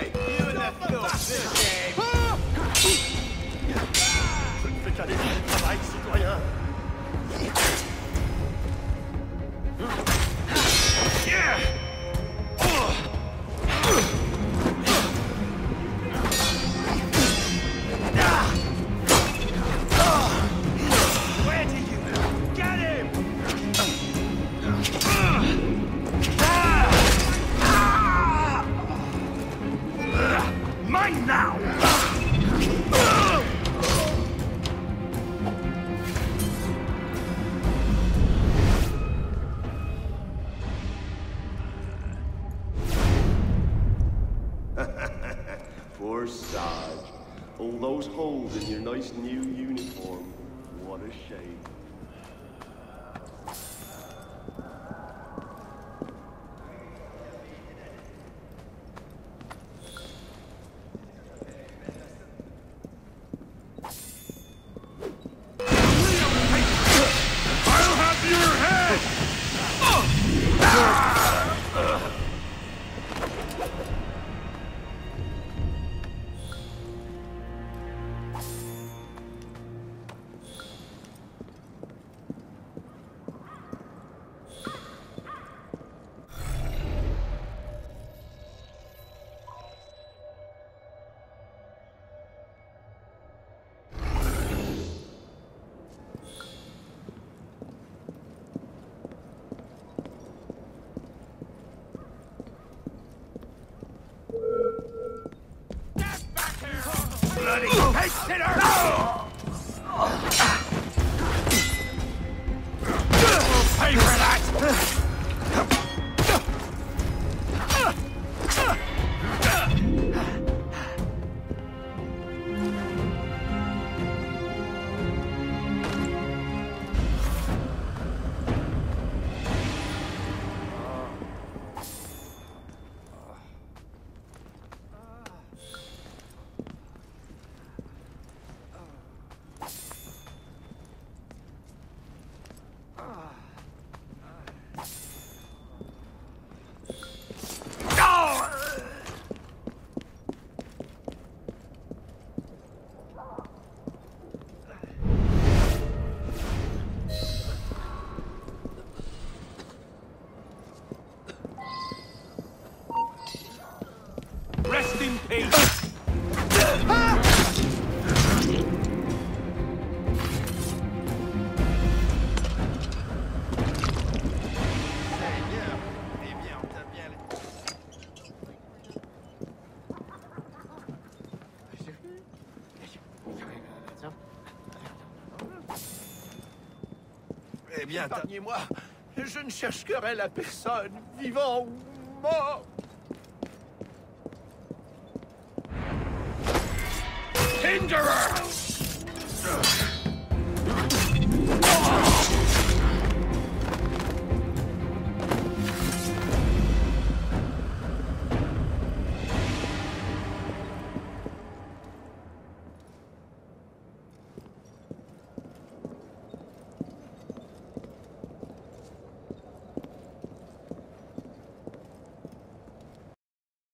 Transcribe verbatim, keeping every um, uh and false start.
Hey, you and that little bitch! Je ne fais qu'aller faire le travail, citoyen! Where do you get him? Mine now! Poor Sarge. All those holes in your nice new uniform. What a shame. I'll have your head! Bloody pig sitter! Pay for that! Rest in peace! Eh bien, épargnez-moi. Je ne cherche querelle à personne, vivant ou mort. Hinderer!